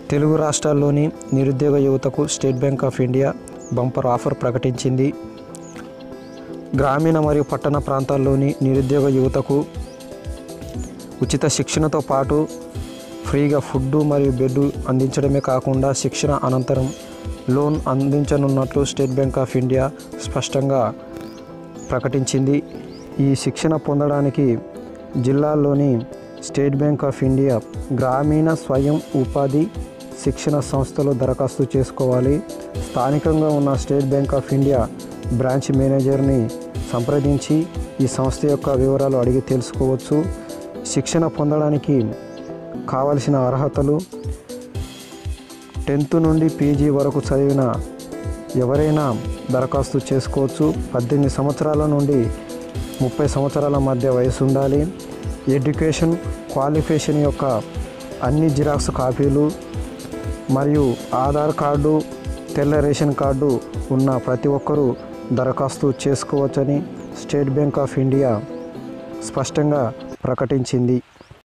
తెలుగు రాష్ట్రాల్లోని నిరుద్యోగ యువతకు State Bank of India bumper offer ప్రకటించింది. గ్రామీణ మరియు పట్టణ ప్రాంతాల్లోని నిరుద్యోగ యువతకు ఉచిత శిక్షణతో పాటు ఫ్రీగా ఫుడ్ మరియు బెడ్ అందించడమే కాకుండా శిక్షణ అనంతరం లోన్ అందించనున్నట్లు స్టేట్ బ్యాంక్ ఆఫ్ ఇండియా స్పష్టంగా ప్రకటించింది. ఈ శిక్షణ పొందడానికి జిల్లాల్లోని స్టేట్ బ్యాంక్ ఆఫ్ ఇండియా గ్రామీణ స్వయం ఉపాధి శిక్షణ సంస్థలో దరఖాస్తు చేసుకోవాలి. స్థానికంగా ఉన్న State Bank of India branch మేనేజర్ని సంప్రదించి ఈ సంస్థ యొక్క వివరాలు అడిగి తెలుసుకోవచ్చు. శిక్షణ పొందడానికి కావలసిన అర్హతలు 10th నుండి పీజీ వరకు చదివిన ఎవరైనా దరఖాస్తు చేసుకోవచ్చు. 18 సంవత్సరాల నుండి 30 సంవత్సరాల మధ్య వయసు ఉండాలి. ఎడ్యుకేషన్ క్వాలిఫికేషన్ యొక్క అన్ని జిరాక్స్ కాపీలు మరియు ఆధార్ కార్డు, తెల్ల రేషన్ కార్డు ఉన్న ప్రతి ఒక్కరూ దరఖాస్తు చేసుకోవచ్చని స్టేట్ బ్యాంక్ ఆఫ్ ఇండియా స్పష్టంగా ప్రకటించింది.